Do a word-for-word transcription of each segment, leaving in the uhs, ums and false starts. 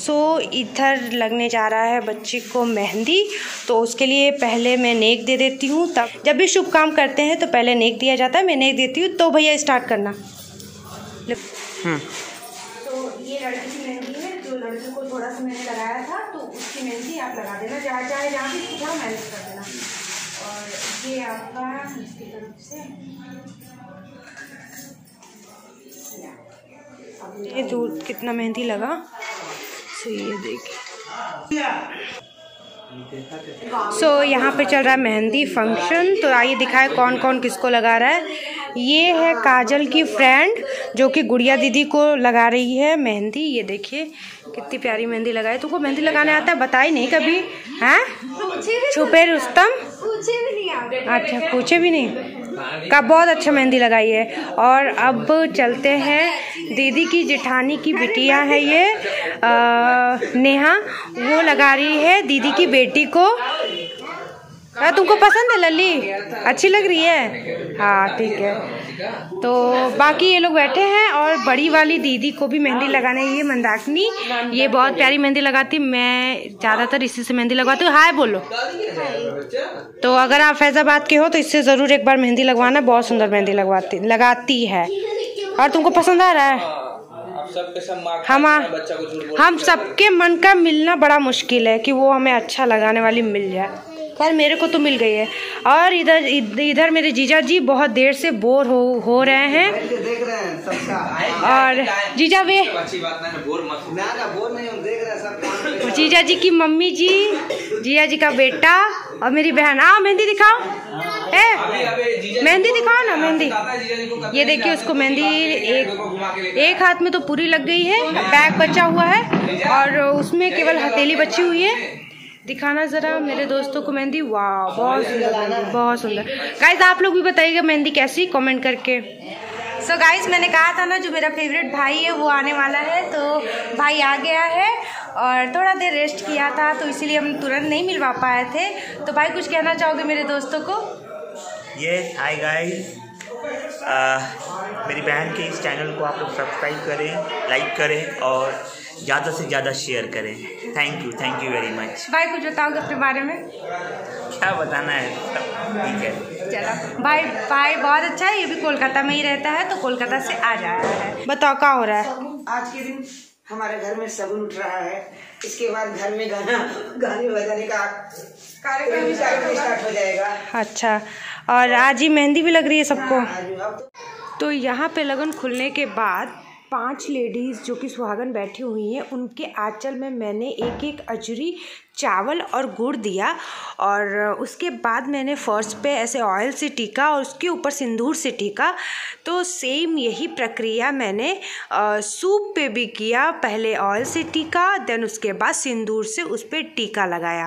सो इधर लगने जा रहा है बच्ची को मेहंदी, तो उसके लिए पहले मैं नेक दे देती हूँ। तब जब भी शुभ काम करते हैं तो पहले नेक दिया जाता है, मैं नेक देती हूँ। तो भैया स्टार्ट करना। हम्म तो ये लड़की की मेहंदी है, जो लड़की को थोड़ा सा मैंने लगाया था तो उसकी मेहंदी आप लगा देना, जहाँ चाहे जहाँ भी थोड़ा मैनेज कर देना। और ये आपका इसकी तरफ से ये दूध कितना मेहंदी लगा, सो ये देखिए। सो so, यहाँ पे चल रहा है मेहंदी फंक्शन, तो आइए दिखाए कौन कौन किसको लगा रहा है। ये है काजल की फ्रेंड जो कि गुड़िया दीदी को लगा रही है मेहंदी। ये देखिए कितनी प्यारी मेहंदी लगाई। तुमको मेहंदी लगाने आता है? बताई नहीं कभी, हैं? छुपे रुस्तम? पूछे भी नहीं। अच्छा, पूछे भी नहीं का। बहुत अच्छा मेहंदी लगाई है। और अब चलते हैं, दीदी की जेठानी की बिटिया है ये आ, नेहा, वो लगा रही है दीदी की बेटी को। हाँ, तुमको पसंद है लल्ली? अच्छी लग रही है? हाँ ठीक है। तो बाकी ये लोग बैठे हैं और बड़ी वाली दीदी को भी मेहंदी लगाने, ये मंदाकिनी, ये बहुत प्यारी मेहंदी लगाती। मैं ज़्यादातर इसी से मेहंदी लगवाती हूँ। हाय बोलो। तो अगर आप फैज़ाबाद के हो तो इससे ज़रूर एक बार मेहंदी लगवाना, बहुत सुंदर मेहंदी लगवाती लगाती है। और तुमको पसंद आ रहा है? हम हम सबके मन का मिलना बड़ा मुश्किल है कि वो हमें अच्छा लगाने वाली मिल जाए। खैर मेरे को तो मिल गई है। और इधर इधर मेरे जीजा जी बहुत देर से बोर हो हो रहे हैं। और जीजा वे जीजा जी की मम्मी जी, जीजा जी का बेटा और मेरी बहन। आओ मेहंदी दिखाओ, ए मेहंदी दिखाओ ना मेहंदी। ये देखिए उसको मेहंदी एक एक हाथ में तो पूरी लग गई है, बैग बचा हुआ है और उसमें केवल हथेली बची हुई है। दिखाना ज़रा मेरे दोस्तों को मेहंदी। वाह बहुत सुंदर, बहुत सुंदर। गाइस आप लोग भी बताइएगा मेहंदी कैसी, कमेंट करके। सो so गाइस मैंने कहा था ना जो मेरा फेवरेट भाई है वो आने वाला है, तो भाई आ गया है और थोड़ा देर रेस्ट किया था तो इसीलिए हम तुरंत नहीं मिलवा पाए थे। तो भाई कुछ कहना चाहोगे मेरे दोस्तों को? ये हाय गाइस, मेरी बहन के इस चैनल को आप लोग सब्सक्राइब करें, लाइक करें और ज़्यादा से ज़्यादा शेयर करें। Thank you, thank you very much. भाई कुछ बताओगे अपने बारे में? क्या बताना है, ठीक है। चलो भाई, भाई बहुत अच्छा है, ये भी कोलकाता में ही रहता है तो कोलकाता से आ जा रहा है। बताओ क्या हो रहा है? आज के दिन हमारे घर में शगुन उठ रहा है, इसके बाद घर में गाना गाने बजाने का कार्यक्रम स्टार्ट हो जाएगा। अच्छा, और आज ही मेहंदी भी लग रही है सबको। तो यहाँ पे लगन खुलने के बाद पांच लेडीज़ जो कि सुहागन बैठी हुई हैं, उनके आंचल में मैंने एक एक अजरी चावल और गुड़ दिया और उसके बाद मैंने फर्श पे ऐसे ऑयल से टीका और उसके ऊपर सिंदूर से टीका। तो सेम यही प्रक्रिया मैंने सूप पे भी किया। पहले ऑयल से टीका, देन उसके बाद सिंदूर से उस पर टीका लगाया।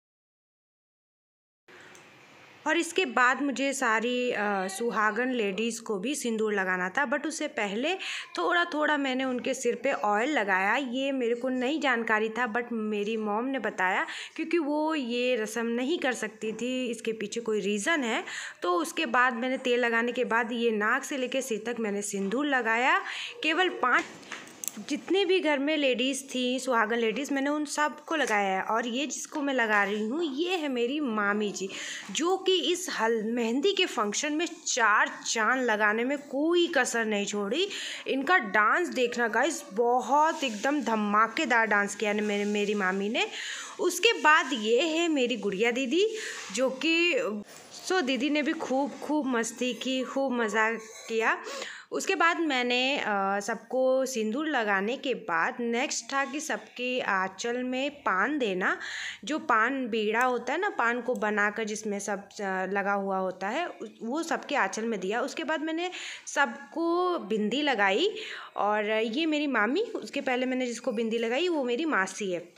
और इसके बाद मुझे सारी आ, सुहागन लेडीज़ को भी सिंदूर लगाना था, बट उससे पहले थोड़ा थोड़ा मैंने उनके सिर पे ऑयल लगाया। ये मेरे को नई जानकारी था, बट मेरी मॉम ने बताया क्योंकि वो ये रस्म नहीं कर सकती थी, इसके पीछे कोई रीज़न है। तो उसके बाद मैंने तेल लगाने के बाद ये नाक से लेकर सिर तक मैंने सिंदूर लगाया। केवल पाँच जितने भी घर में लेडीज़ थी, सुहागन लेडीज़, मैंने उन सब को लगाया है। और ये जिसको मैं लगा रही हूँ ये है मेरी मामी जी, जो कि इस हल मेहंदी के फंक्शन में चार चांद लगाने में कोई कसर नहीं छोड़ी। इनका डांस देखना गाइस, बहुत एकदम धमाकेदार डांस किया ने मेरे मेरी मामी ने। उसके बाद ये है मेरी गुड़िया दीदी, जो कि सो दीदी ने भी खूब खूब मस्ती की, खूब मज़ा किया। उसके बाद मैंने सबको सिंदूर लगाने के बाद नेक्स्ट था कि सबके आंचल में पान देना। जो पान बीड़ा होता है ना, पान को बनाकर जिसमें सब लगा हुआ होता है, वो सबके आंचल में दिया। उसके बाद मैंने सबको बिंदी लगाई और ये मेरी मामी, उसके पहले मैंने जिसको बिंदी लगाई वो मेरी मासी है।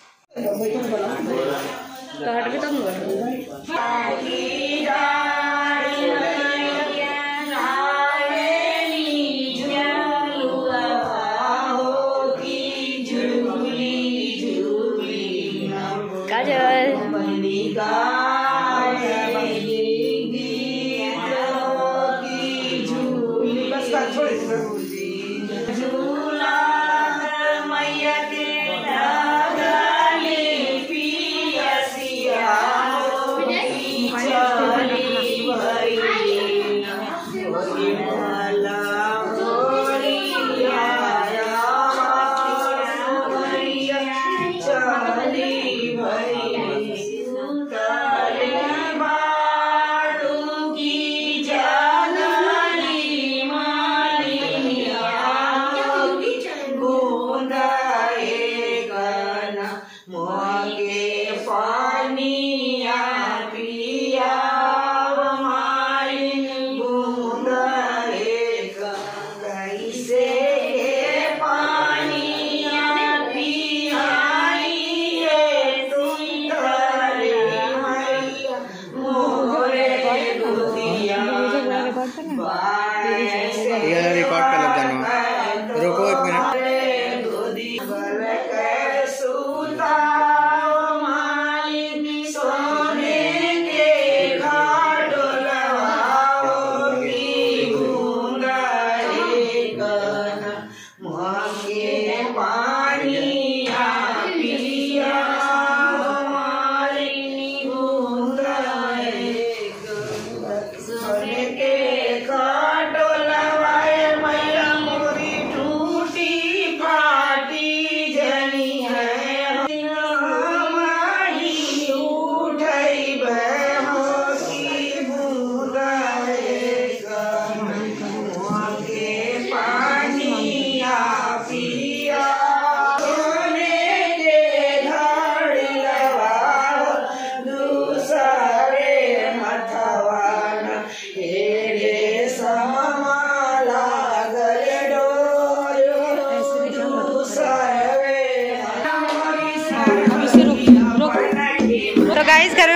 झूला मैया के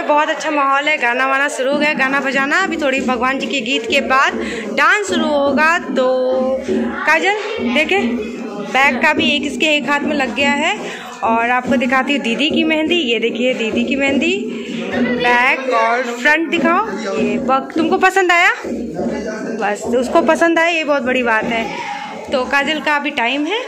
में बहुत अच्छा माहौल है, गाना वाना शुरू हो गया, गाना बजाना। अभी थोड़ी भगवान जी के गीत के बाद डांस शुरू होगा। तो काजल देखे बैग का भी एक इसके एक हाथ में लग गया है। और आपको दिखाती हूँ दीदी की मेहंदी। ये देखिए दीदी की मेहंदी, बैक और फ्रंट दिखाओ। ये बग तुमको पसंद आया? बस उसको पसंद आया, ये बहुत बड़ी बात है। तो काजल का अभी टाइम है।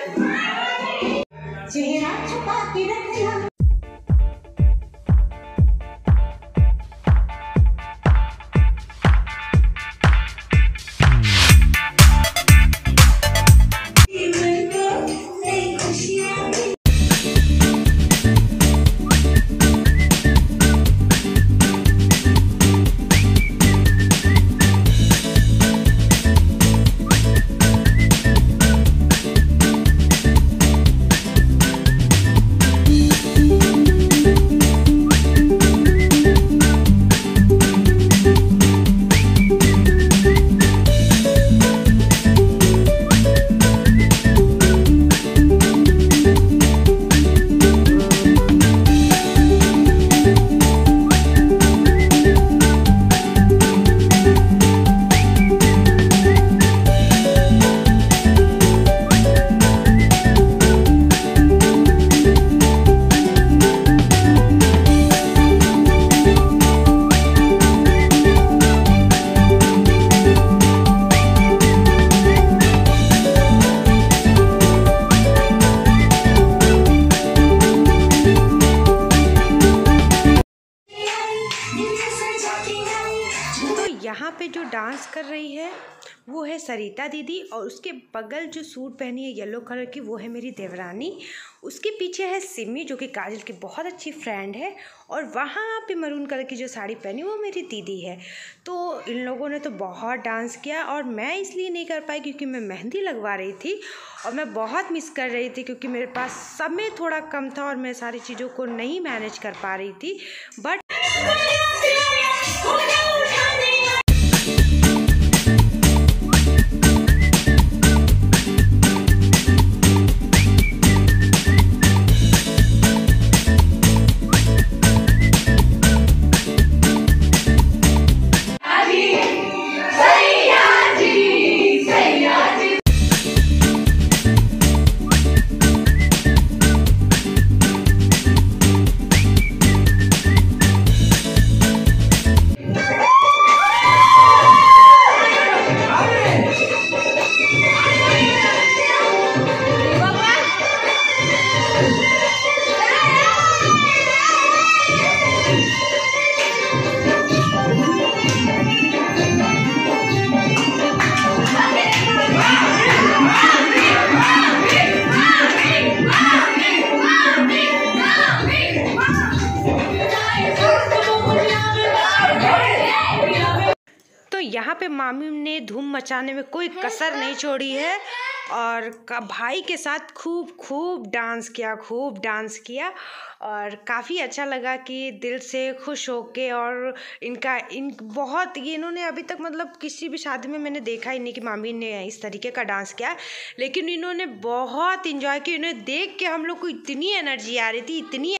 यहाँ पे जो डांस कर रही है वो है सरिता दीदी, और उसके बगल जो सूट पहनी है येलो कलर की वो है मेरी देवरानी। उसके पीछे है सिमी जो कि काजल की बहुत अच्छी फ्रेंड है, और वहाँ पे मरून कलर की जो साड़ी पहनी वो मेरी दीदी है। तो इन लोगों ने तो बहुत डांस किया, और मैं इसलिए नहीं कर पाई क्योंकि मैं मेहंदी लगवा रही थी और मैं बहुत मिस कर रही थी क्योंकि मेरे पास समय थोड़ा कम था और मैं सारी चीज़ों को नहीं मैनेज कर पा रही थी। बट यहाँ पे मामी ने धूम मचाने में कोई कसर नहीं छोड़ी है, और भाई के साथ खूब खूब डांस किया, खूब डांस किया, और काफ़ी अच्छा लगा कि दिल से खुश होके। और इनका इन बहुत ये इन्होंने अभी तक मतलब किसी भी शादी में मैंने देखा ही नहीं कि मामी ने इस तरीके का डांस किया, लेकिन इन्होंने बहुत इन्जॉय किया। इन्हें देख के हम लोग को इतनी एनर्जी आ रही थी, इतनी